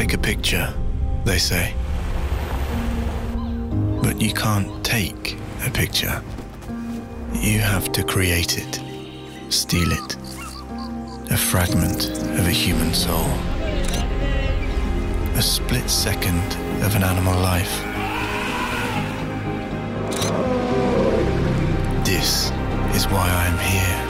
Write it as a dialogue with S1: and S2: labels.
S1: take a picture, they say. But you can't take a picture. You have to create it, steal it. A fragment of a human soul. A split second of an animal life. This is why I am here.